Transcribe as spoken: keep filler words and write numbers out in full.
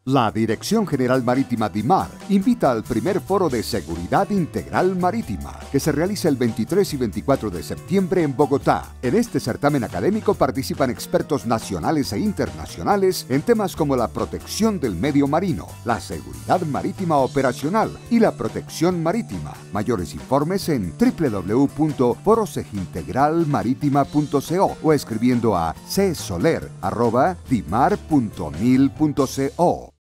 La Dirección General Marítima DIMAR invita al primer foro de Seguridad Integral Marítima, que se realiza el veintitrés y veinticuatro de septiembre en Bogotá. En este certamen académico participan expertos nacionales e internacionales en temas como la protección del medio marino, la seguridad marítima operacional y la protección marítima. Mayores informes en w w w punto foro segintegral marítima punto co o escribiendo a c soler arroba dimar punto mil punto co.